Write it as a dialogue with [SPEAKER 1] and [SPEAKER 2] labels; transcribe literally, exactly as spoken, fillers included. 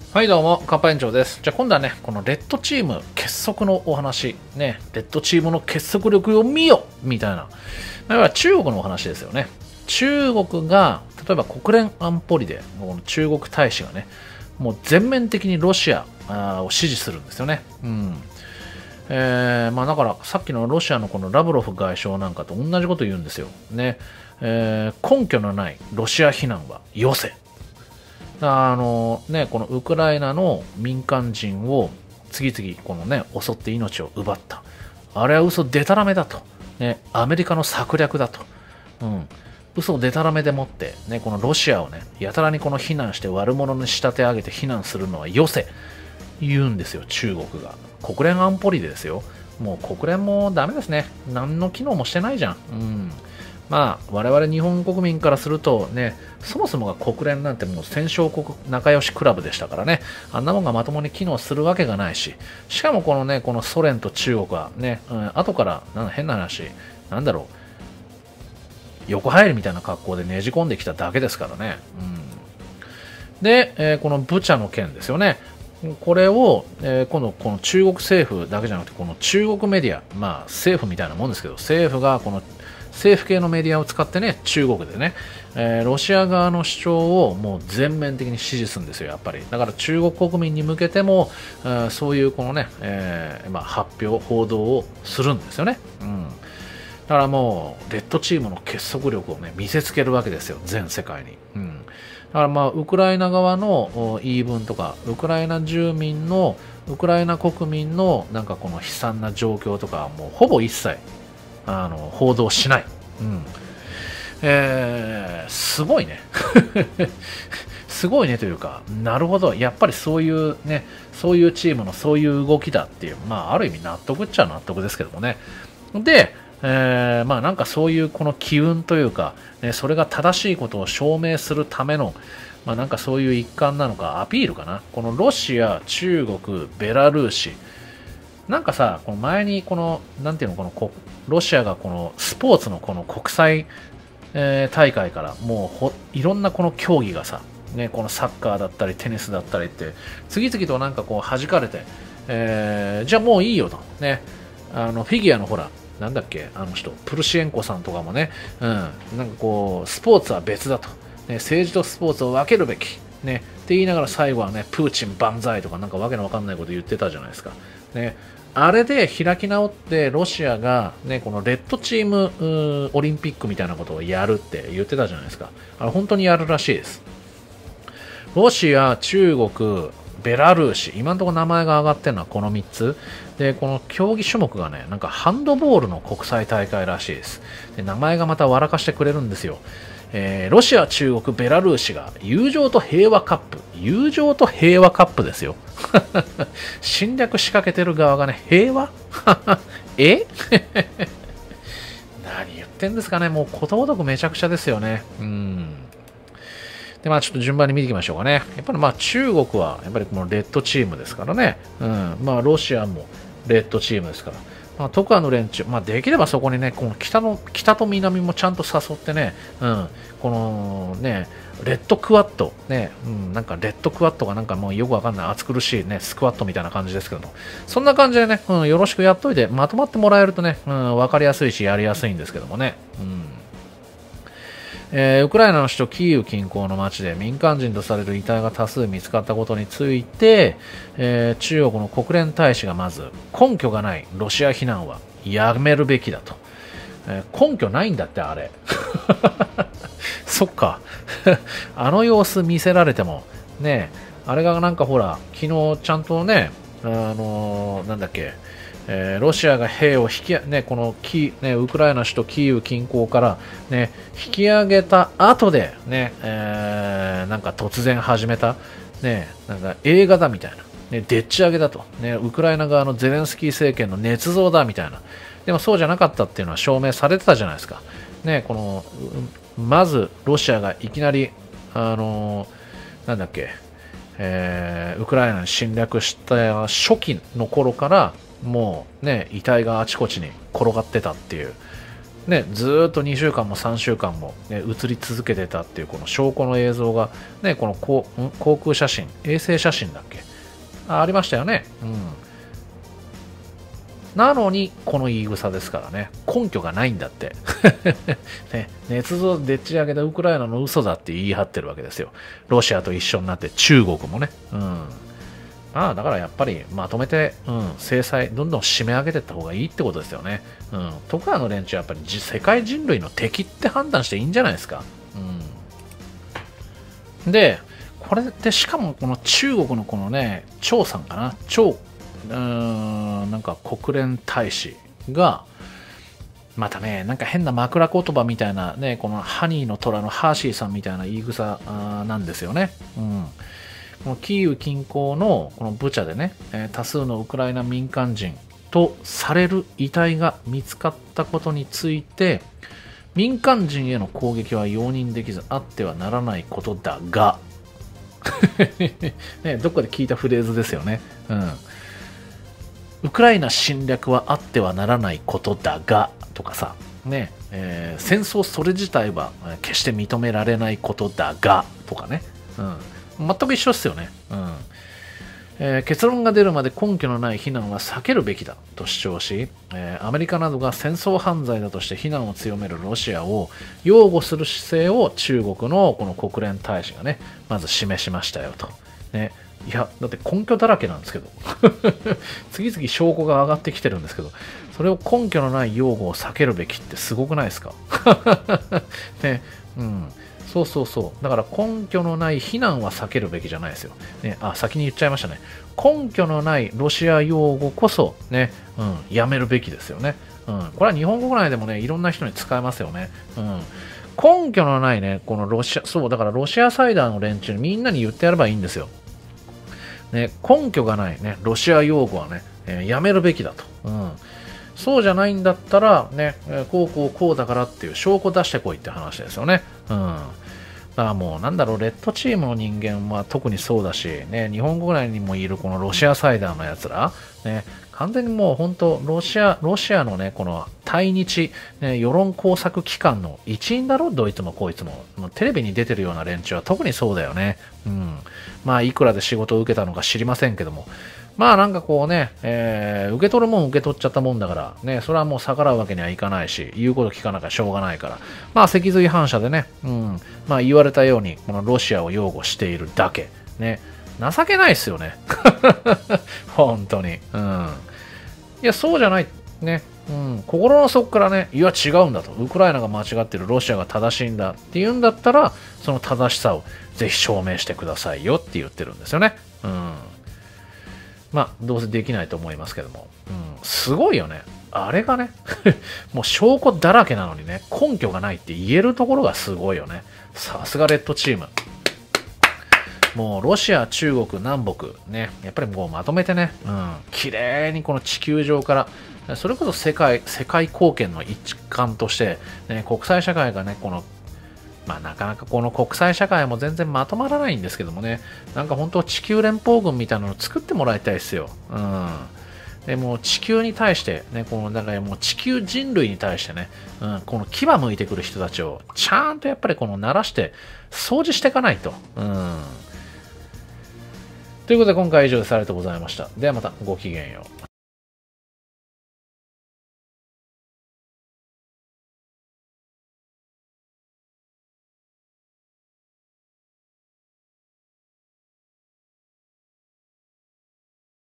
[SPEAKER 1] はいどうも、カンパ園長です。じゃあ今度はね、このレッドチーム結束のお話、ね、レッドチームの結束力を見よみたいな。要は中国のお話ですよね。中国が、例えば国連安保理で、この中国大使がね、もう全面的にロシアを支持するんですよね。うん。えー、まあだからさっきのロシアのこのラブロフ外相なんかと同じこと言うんですよ。ね。えー、根拠のないロシア非難はよせ。あのね、このウクライナの民間人を次々このね、襲って命を奪った。あれは嘘でたらめだと。ね、アメリカの策略だと。うん。嘘でたらめでもって、ね、このロシアをね、やたらにこの非難して悪者に仕立て上げて非難するのはよせ。言うんですよ、中国が。国連安保理でですよ。もう国連もダメですね。何の機能もしてないじゃん。うん。まあ、我々日本国民からするとね、そもそもが国連なんてもう戦勝国仲良しクラブでしたからね、あんなもんがまともに機能するわけがないし、しかもこのね、このソ連と中国はね、うん、後からなん変な話、なんだろう、横入りみたいな格好でねじ込んできただけですからね。うん、で、えー、このブチャの件ですよね。これを、えー、今度この中国政府だけじゃなくて、この中国メディア、まあ政府みたいなもんですけど、政府がこの政府系のメディアを使ってね、中国でね、えー、ロシア側の主張をもう全面的に支持するんですよ、やっぱり。だから中国国民に向けても、えー、そういうこのね、えーまあ、発表、報道をするんですよね。うん。だからもう、レッドチームの結束力をね、見せつけるわけですよ、全世界に。うん。だからまあ、ウクライナ側の言い分とか、ウクライナ住民の、ウクライナ国民のなんかこの悲惨な状況とか、もうほぼ一切、あの報道しない、うんえー、すごいねすごいねというか、なるほど、やっぱりそういうね、そういうチームのそういう動きだっていう、まあ、ある意味納得っちゃ納得ですけどもね。で、えー、まあなんかそういうこの機運というか、ね、それが正しいことを証明するための、まあなんかそういう一環なのか、アピールかな。このロシア、中国、ベラルーシ、なんかさ、この前にこの、なんていうの、このロシアがこのスポーツのこの国際、えー、大会からもうほいろんなこの競技がさ、ね、このサッカーだったりテニスだったりって次々となんかこう弾かれて、えー、じゃあもういいよと、ね、あのフィギュアのほら、なんだっけ、あの人、プルシエンコさんとかもね、うん、なんかこう、スポーツは別だと、ね、政治とスポーツを分けるべき、ね、って言いながら最後はね、プーチン万歳とかなんかわけのわかんないこと言ってたじゃないですか。ね、あれで開き直ってロシアが、ね、このレッドチームオリンピックみたいなことをやるって言ってたじゃないですか。あれ本当にやるらしいです。ロシア、中国、ベラルーシ、今のところ名前が挙がってるのはこのみっつで、この競技種目がね、なんかハンドボールの国際大会らしいです。で、名前がまた笑かしてくれるんですよ。えー、ロシア、中国、ベラルーシが友情と平和カップ、友情と平和カップですよ。侵略仕掛けてる側がね、平和え何言ってんですかね、もうことごとくめちゃくちゃですよね。うん。で、まあちょっと順番に見ていきましょうかね。やっぱりまあ中国は、やっぱりこのレッドチームですからね。うん。まあロシアもレッドチームですから。まあ、特派の連中、まあ、できればそこにね、この北の、北と南もちゃんと誘ってね、うん、このね、レッドクワット、ね、うん、なんかレッドクワットがなんかもうよくわかんない暑苦しいね、スクワットみたいな感じですけども、そんな感じでね、うん、よろしくやっといて、まとまってもらえるとね、うん、わかりやすいし、やりやすいんですけどもね、うん。えー、ウクライナの首都キーウ近郊の町で民間人とされる遺体が多数見つかったことについて、えー、中国の国連大使がまず根拠がないロシア非難はやめるべきだと、えー、根拠ないんだってあれそっかあの様子見せられてもね、あれがなんかほら昨日ちゃんとね、あのー、なんだっけ、えー、ロシアが兵を引き、ね、このキ、ね、ウクライナ首都キーウ近郊から、ね、引き上げた後で、ね、えー、なんか突然始めた、ね、なんか映画だみたいな、ね、でっち上げだと、ね、ウクライナ側のゼレンスキー政権の捏造だみたいな。でもそうじゃなかったっていうのは証明されてたじゃないですか。ね、このまずロシアがいきなり、あのー、なんだっけ、えー、ウクライナに侵略した初期の頃からもうね、遺体があちこちに転がってたっていう。 ね、ずーっとにしゅうかんもさんしゅうかんも、ね、映り続けてたっていうこの証拠の映像が、ね、この航航空写真、衛星写真だっけ あ, ありましたよね。うんなのに、この言い草ですからね、根拠がないんだって。ね、捏造でっち上げたウクライナの嘘だって言い張ってるわけですよ。ロシアと一緒になって中国もね。うん。まあ、だからやっぱりまとめて、うん、制裁、どんどん締め上げていった方がいいってことですよね。うん。徳川の連中はやっぱり世界人類の敵って判断していいんじゃないですか。うん。で、これってしかもこの中国のこのね、張さんかな、張うーんなんか国連大使がまたねなんか変な枕言葉みたいなねこのハニーの虎のハーシーさんみたいな言い草なんですよね。うん、このキーウ近郊のこのブチャでね多数のウクライナ民間人とされる遺体が見つかったことについて民間人への攻撃は容認できずあってはならないことだがね、どっかで聞いたフレーズですよね。うんウクライナ侵略はあってはならないことだがとかさ、ねえー、戦争それ自体は決して認められないことだがとかね、うん、全く一緒ですよね、うんえー、結論が出るまで根拠のない非難は避けるべきだと主張し、えー、アメリカなどが戦争犯罪だとして非難を強めるロシアを擁護する姿勢を中国のこの国連大使がねまず示しましたよと。ねいや、だって根拠だらけなんですけど。次々証拠が上がってきてるんですけど、それを根拠のない擁護を避けるべきってすごくないですかね、うん。そうそうそう。だから根拠のない非難は避けるべきじゃないですよ。ね、あ、先に言っちゃいましたね。根拠のないロシア擁護こそ、ね、うん、やめるべきですよね。うん。これは日本国内でもね、いろんな人に使えますよね。うん。根拠のないね、このロシア、そう、だからロシアサイダーの連中にみんなに言ってやればいいんですよ。ね、根拠がないね、ロシア用語はね、えー、やめるべきだと、うん。そうじゃないんだったら、ね、こうこうこうだからっていう証拠出してこいって話ですよね。うん。だからもうなんだろう、レッドチームの人間は特にそうだし、ね、日本国内にもいるこのロシアサイダーのやつら、ね、完全にもう本当、ロシア、ロシアのね、この対日、ね、世論工作機関の一員だろ、どいつもこいつも。テレビに出てるような連中は特にそうだよね。うん。まあ、いくらで仕事を受けたのか知りませんけども。まあなんかこうね、えー、受け取るもん受け取っちゃったもんだから、ね、それはもう逆らうわけにはいかないし、言うこと聞かなきゃしょうがないから、まあ脊髄反射でね、うん、まあ言われたように、このロシアを擁護しているだけ、ね、情けないっすよね。本当に。うん。いや、そうじゃない。ね。うん、心の底からね、いや違うんだと。ウクライナが間違ってる、ロシアが正しいんだって言うんだったら、その正しさをぜひ証明してくださいよって言ってるんですよね。うん。まあ、どうせできないと思いますけども。うん、すごいよね。あれがね、もう証拠だらけなのにね、根拠がないって言えるところがすごいよね。さすがレッドチーム。もうロシア、中国、南北、ね、やっぱりもうまとめてね、うん、綺麗にこの地球上から、それこそ世界、世界貢献の一環として、ね、国際社会がね、この、まあなかなかこの国際社会も全然まとまらないんですけどもね、なんか本当地球連邦軍みたいなのを作ってもらいたいですよ。うん。でもう地球に対して、ね、このだからもう地球人類に対してね、うん、この牙向いてくる人たちをちゃんとやっぱりこの鳴らして掃除していかないと。うん。ということで今回は以上です。ありがとうございました。ではまたごきげんよう。